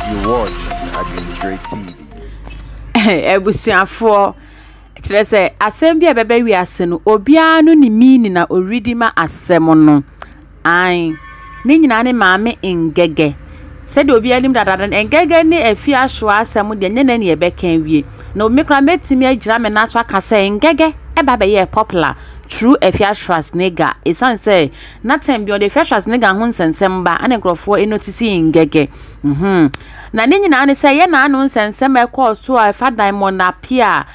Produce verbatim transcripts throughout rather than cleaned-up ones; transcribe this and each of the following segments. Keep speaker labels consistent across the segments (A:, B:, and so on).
A: You watch Ng three T V.
B: Ebusiafo kire say asem bia bebe wi ase no obia no ni mini na oridi ma asem no ai ni nyina ne maame ngege se de obia nim dadada ngege ni Afia Schwarzenegger de nyene ne ebekan wie na omekra metimi agira me na so aka say ngege e ba be ye popular true Afia Schwarzenegger esan say na time bi o de Afia Schwarzenegger ho nsensem ba ane krofo e notice ngege mhm na ni nyina ne say ye na anu nsensem e call so Afa Diamond Afia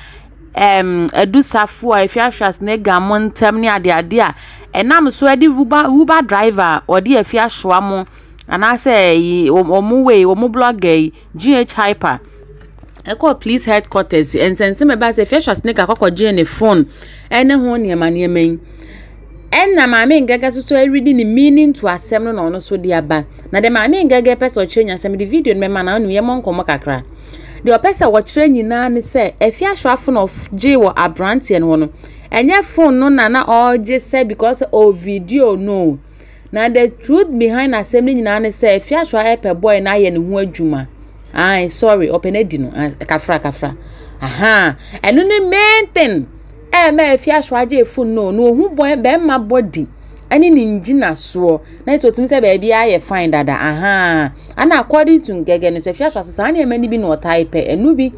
B: em edusafo Afia Schwarzenegger montem ni ade ade a enam so edi uber uber driver odi Afia Schwarmo ana say omu way omu blogger G H hyper e call police headquarters and sense me ba say Afia Schwarzenegger kokogye ne phone ene ho ne ma ne men enna maame ngege so so reading the meaning to asem no no so dia ba na de maame ngege person change asem the video me ma na no ye monkomo kakra the person wo kire nyina ne say Afia Schwarzenegger of G wo abrante no no enye phone no na na all just say because of video no na the truth behind assembly nyina ne say Afia Schwarzenegger boy na ye ne ho adwuma ai sorry open edi no kafra kafra aha eno ne main thing eh me Afia Schwarzenegger phone no no hu boy be ma body ani ni ngina so na it otumi say baby aye fine dada aha ana according to ngege no say Afia Schwarzenegger na emani bi no type enu bi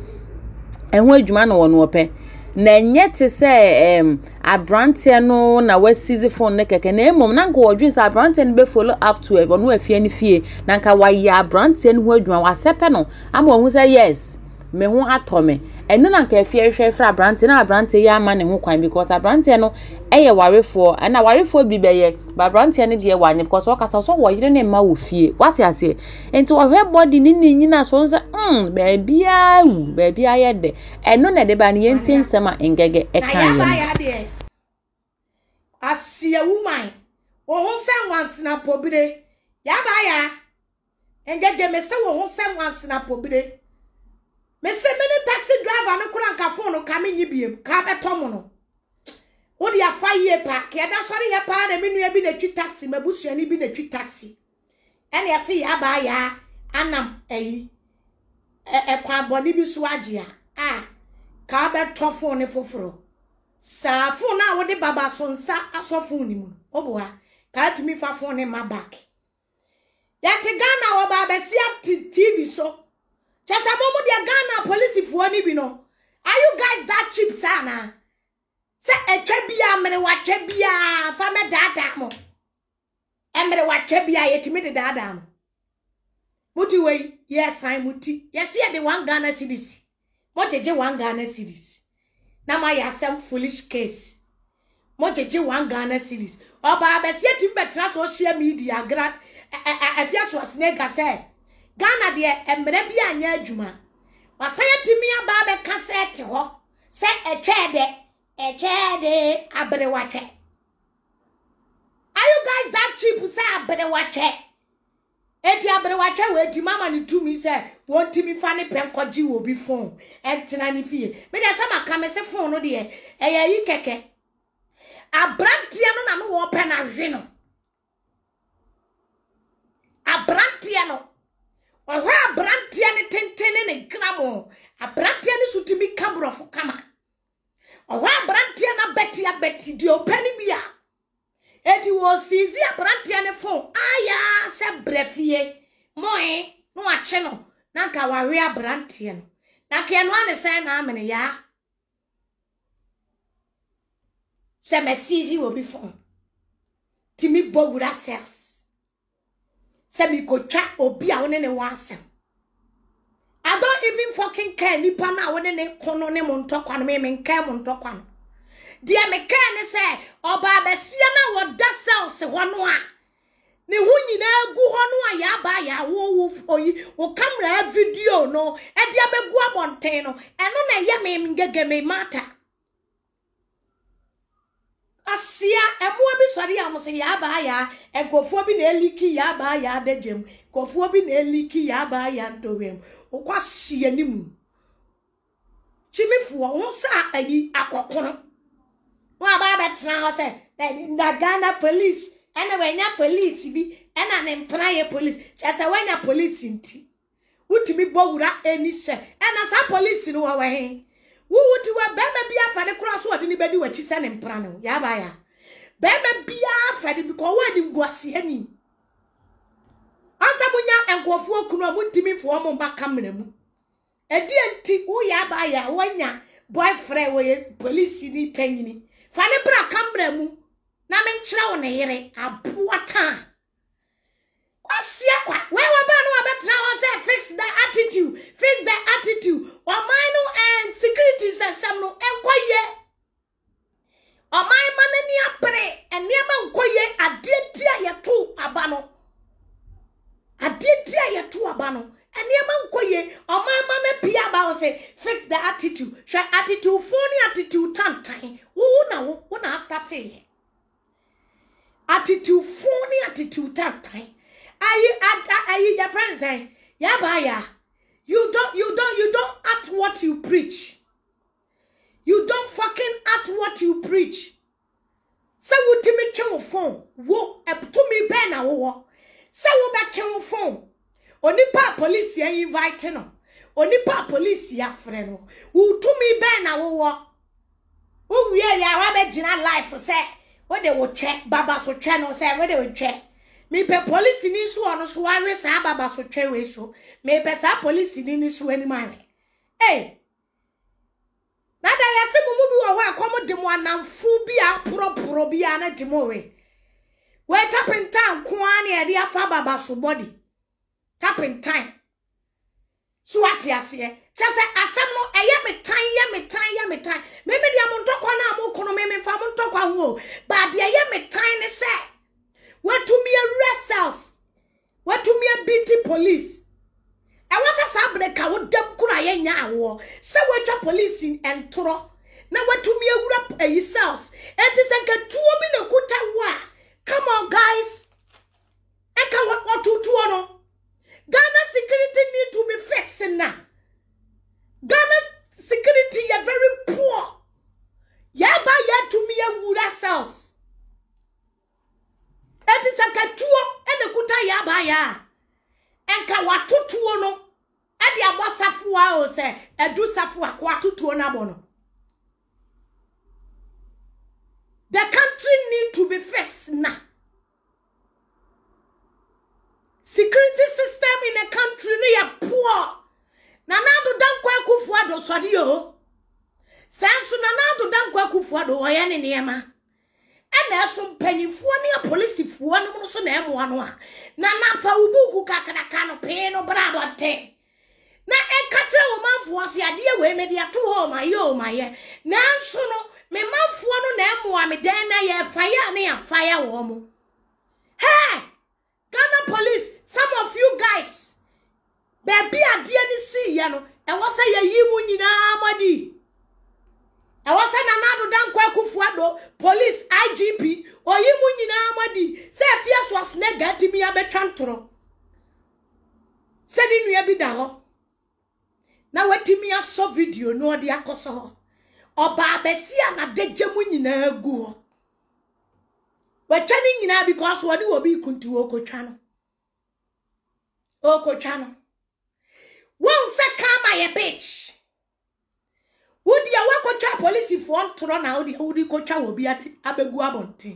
B: enho adwuma no wono ope na nyete say em abrante no na wasizi phone ne keke na emom na nka wodwe say abrante no be follow up to e no afie ni fie na nka waye abrante no ho adwuma wasepe no ama ohu say yes me ho atome eno na nka afie hwe fra abrante na abrante ya ama ne ho kwan because abrante no eye warefo na warefo bi beye ba abrante ne de wanye because o kasa so wo yire ne ma wo fie what you say enti wo hwe body ni ni nyina so nsa mm ba bia wu ba bia ye de eno na de ba ne yenti nsema ngege e kan ye
C: Asia woman wo ho se wansena pobire ya ba ya ngege me se wo ho se wansena pobire me se mini taxi driver no kura nka phone no ka me nyibiem ka betom no wo dia fa ye pa ke da sori ye pa na minu bi na twi taxi mabusuani bi na twi taxi ene ya se ya ba ya anam eyi e kwa boni bi so agea ah ka beto phone ne foforo sa phone na wo de baba so nsa aso phone ni mu oboa ka tumi fa phone ne ma back ya te Ghana wo ba be si up T V so just a moment dia Ghana police fuo ni bi no are you guys that cheap sana se etwa bia mere watwa bia fa me dada mo e mere watwa bia yetimi de dada mo muti we yes I muti yes here the one Ghana series mo jeje one Ghana series na ma ya some foolish case mo jeje one Ghana series oba abesia tim betra social media grad Afia Schwarzenegger say Ghana de emre bia anya adwuma wasaya timi aba be cassette ho se etwe de etwe de abrewatwe are you guys that cheap say abrewatwe eti abrewatwe we di mama ni tumi say won timi fa ne penkoji wo bi phone entina ni fie me de say maka me se phone no de eya yi keke abrantia no na no wo pe na hwe no abrantia no ohwa abrantia ne tentene ne gramo abrantia ne sutimi kabrofo kama ohwa abrantia na beti abeti di opani bia eti wo sizi abrantia ne phone aya se brefie moe no ache no na nka wawe abrantia no na ke no ane se na amene ya se me sizi wo bi phone timi bogura sales se mi ko twa obi a woni ne wasem I don't even fucking care nipa na woni ne kono ne mo ntokwa no me me nka mo ntokwa no dia me care ne se oba abesia na woda cells ho no a ne hu nyina egu ho no a ya ba ya wo wo oyi o camera video no e dia begu abonten no eno na ye me ngege me mata Asia emua bi sori am se ya ba ya enkofo bi na eliki ya ba ya dejem kofo bi na eliki ya ba ya ndowem okwahye animu chimifu wo sa ayi akokono wa ba betra ho se na Ghana police ene wenya police bi ena ne mpra ye police chasa wenya police nti utimi bowura eni se ena sa police no wa he wo wuti wa bema bia fa de kura so ode ni bedi wachi se ne mpra ne ya ba ya bema bia fa de because wa ni nguase ani ansa munya enkofu okunu amuntimi fo mo ba kamera mu edi enti wo ya ba ya wanya boyfriend we police ni panyini fa ne bra kamera mu na me nkyira wo ne yere aboata kwasia kwa we wa ba no abetra ho say fix the attitude fix the attitude o mine and security system no enkoye o mine manani apre eniema enkoye adedia yeto aba no adedia yeto aba no eniema enkoye o mine mane pia ba o say fix the attitude show attitude phony attitude tantan wo na wo na start here attitude phony attitude tantan. Are you are you your friends saying, yeah, baya, you don't you don't you don't act what you preach. You don't fucking act what you preach. Say what to me channel phone. Wo to me ben na wo. Say what back channel phone. Oni pa police ya invite no. Oni pa police ya friend no. Wo to me ben na wo. Wo we ya wa be gina life say what they will check baba so channel say what they will check. Me pe police ni so ono so awe sa baba so twewe so me pe sa police ni ni so ani mane eh na da ya se mumu bi wo ho akomo de mo anamfu bi a poroporo bi a na de mo we we tapping time ko ani e de afa baba so body tapping time so ati ase just say asem no eye me tan ye me tan ye me tan me me de mo ntokwa na mo kono me me fa mo ntokwa ho ba de eye me tan ne say what to me a wrestles? What to me a beating police? I was a sabreka with them crying now. So what your police in and tro. Now what to me a rap a yourselves? It is like a two minute kuta wa. Come on, guys. I can what what to do. Ghana security need to be fixed now. Ghana's security are very poor. Yaba ya to me a wood ourselves. That is a katuo and a kuta yabaya. And kawatutuo no. And the abasafua o say, a do safua kwatutuo nabono. The country need to be fixed now. Security system in a country near poor. Nanado dankwa kufuado swadio. Sansu nanado dankwa kufuado oyane niema. And some penny for near police for one so name one one. Nana fa ubuku kakana cano pay no bravo te. Na e catch a woman for ya dear way, maybe a two home, my yo, my ye. Nan sono, me man for no name one, me then I fire near fire woman. Hey, Ghana police, some of you guys, baby, a dear to see, yano, and what's a ye na amadi. I was an another dan kwa kufuado police I G P or yimu nyina amadi say Afia Schwarzenegger ti mi abetwantoro sedi nua bi da ho na watimi aso video no de akoso ho oba abesia na degye mu nyina agu ho watwani nyina because wodi obi kunti okotwa no okotwa no won se kama ye bitch. Would ya wako cha police for tro na odi odi ko cha obi abegu abonti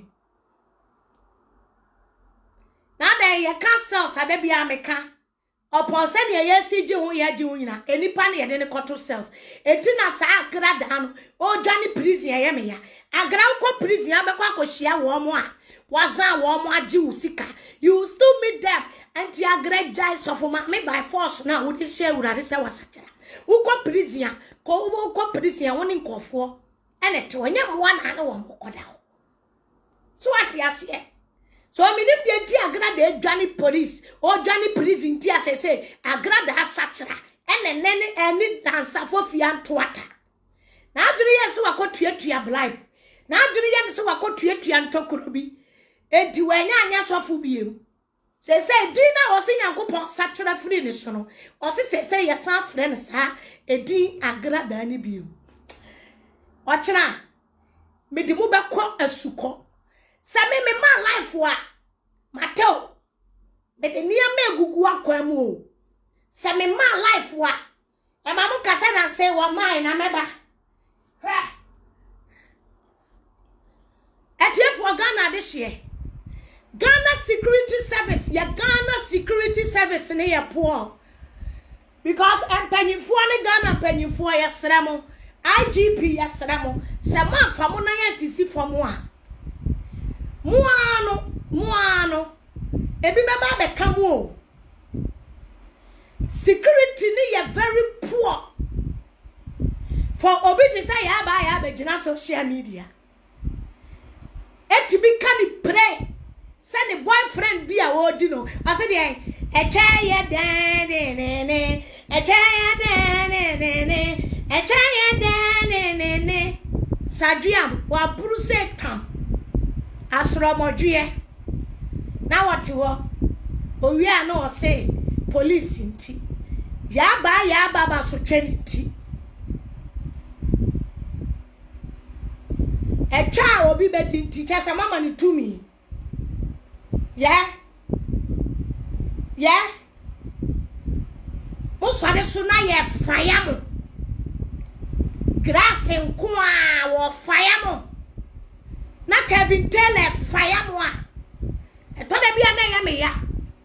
C: na da ye cancel sade bia meka upon say ye yesi ji hu ya ji hu nyina enipa na ye de ne koto cells eti na sa agra da no o dwane prison ye me ya agra ko prison abekọ akohia wo mo a wazan wo mo agi usika you still meet them and ya great guys of me by force na wo de share urare se wasachara uko prison ko wo ko prison woni nkofo ene te onye mwa na na wo mokoda so ati ase so mi nim de ti agra de dwane police o dwane prison ti asese agra da asachara ene nene eni dansafo fianto ata na aduru yeso wakotuatua blind na aduru yeso wakotuatua ntokoro bi edi wanya anya sofo biem se se di na osi nyankopon sachara free ni so no osi se se yesa frɛ ne sa edi agrada ni biem ochina me di mu bekɔ asuko se me me ma life wa mateo me de nia ma egugu akwa mu o Se me ma life wa. E ma mu kasa na say wa mine na meba. Hwe. Etie for Ghana this year. Ghana Security Service, ya Ghana Security Service ne ya poor. Because empenyifo ne Ghana empenyifo ya sremo, I G P ya sremo, se ma famo na ya sisi famo a. Muano, muano. Ebi baba be kam o. Security ne ya very poor. For obi to say ya ba ya be jina social media. Eti bi kan pray. Say the boyfriend be a wodino. I said yeah, a chaya dan ne a chaya dan ne a chaya dan ne Sadriam wa bruse tam asromodue. Now what you are? Oh we are no say police inti. Ya ba ya baba so twenty. A child will be better teacher some mama to me. Yeah, yeah. Most of the sooner ye fire mo. Grass and kwa or fire mo. Na Kevin tell a fire mo. I thought be a name ya.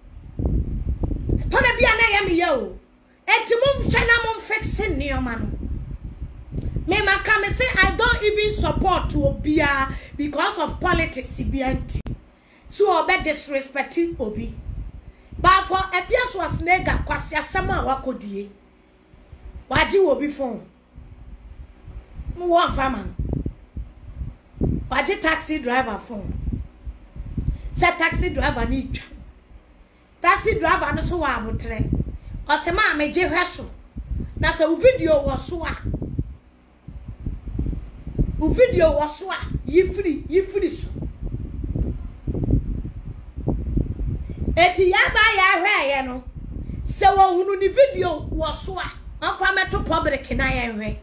C: I thought be a name yo. Et to move China mom fixing near man. Me ma come say I don't even support to Obia because of politics. So obe disrespecting Obi. But for Afia Schwarzenegger kwasi asama wakodie. Waji Obi phone. Mu one farmer. Waji taxi driver phone. Say taxi driver need. Taxi driver no so wa abotre. O se ma me je hweso. Na se u video wo so a. U video wo so a yi free, yi free so. Eti ya ba ya hwe ye no se wo hunu ni video wo so a anfa meto public na ye hwe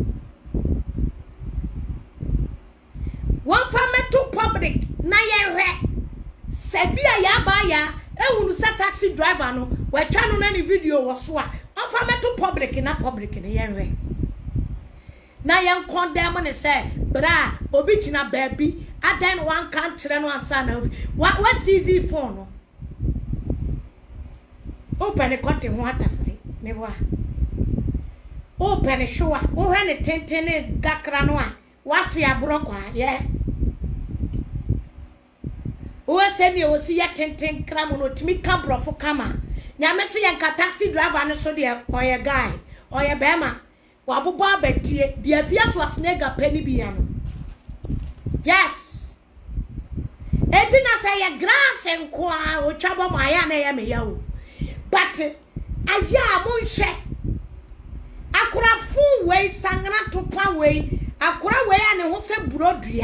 C: won fa meto public na ye hwe se bia ya ba ya ehunu se taxi driver no we twa no na ni video wo so a anfa meto public na public na ye hwe na ye condemn ne se bra obi tina baby adan one kan kire no ansa na what what easy phone no. Open a cotton water free, me wa. Open a show, oh, and a tentene gacranoa, wafia broqua, yeah. Oh, send you will see a tenten cramono to me come for kama. Yamasi and taxi driver and so dear, or a guy, or a bema, wabu barbe, dear, the Afia Schwarzenegger penny biano. Yes. Etina say a grass and qua, or trouble my anna yao. But a ya monshe akura full way sangana to pa way akura way and ho se brodua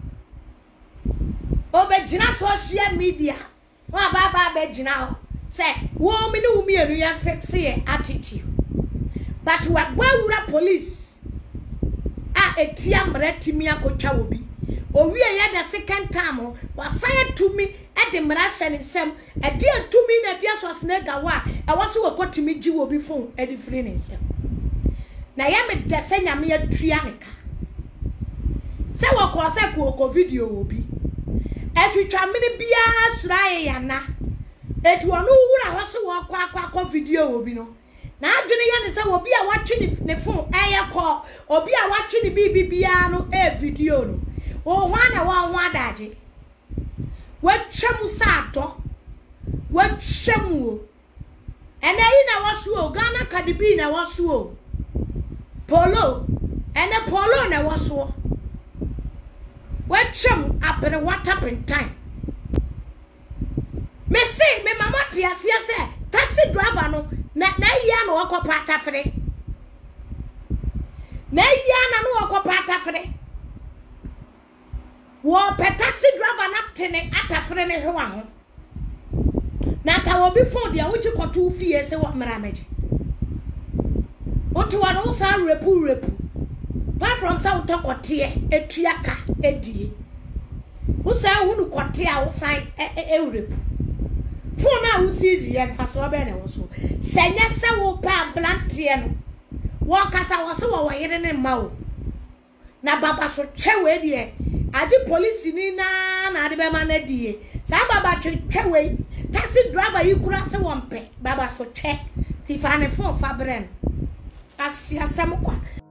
C: obejina social media wa baba bejina say wo me no me anu ya fix ye attitude but wa wura police a etia mratimi akotwa obi owie ye the second time was said to me at the Marashan in some a dear to me na Afia Schwarzenegger wa I was so got to me ji obi phone e di free ne sem na ya me de se nyame ya tuaneka se wo ko se ko video obi e twitwa mini bia suraye ya na e tu onu wura ho se wo kwa kwa video obi no na adwene ya ne se obi a watwe ne phone e ye ko obi a watwe ne bibia no e video no o wana wa wa daje watwam sato watwam wo ene yi na wasu o Ghana Kadibi na wasu o polo ene polo na wasu o watwam apere watapin time me say me mama tia sia say taxi driver no na na ya no okopa atafre na ya na no okopa atafre wo pe taxi driver na tene atafre ne hwa ho na ka wo bi phone dia wo chi koto fie se wo mra meje otu wa no sa repu repu pa from sa to kote etuaka edie wo sa hunu kote a wo san e repu phone na wo seize yen fa so be na wo so senya se wo pa blantie no wo kasa wo se wo yire ne ma o na baba so chewe de aji police ni na na de be ma na die sa baba chewe taxi driver yi kura se wo mpe baba so che ti fa ne phone fa bren asia sam kwa